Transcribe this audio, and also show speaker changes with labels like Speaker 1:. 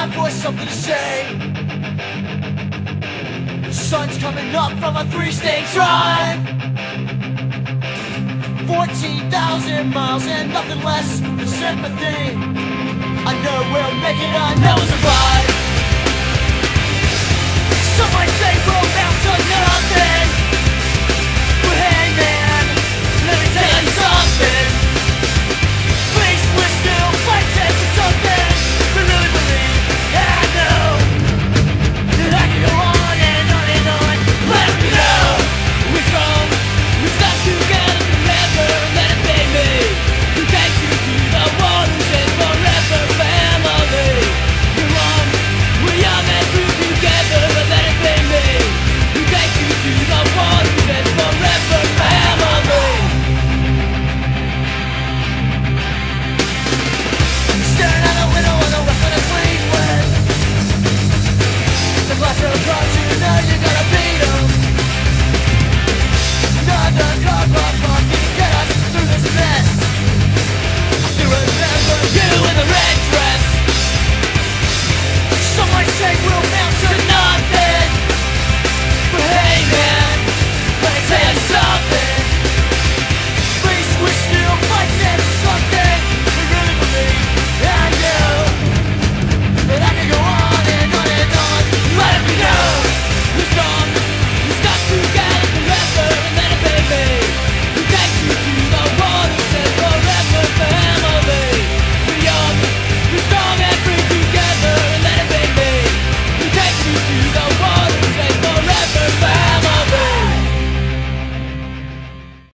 Speaker 1: time for something to say. Sun's coming up from a 3-state drive. 14,000 miles and nothing less than sympathy. I know we'll make it, I know we'll survive. Some might say we'll amount to nothing, but hey man, let me tell you something.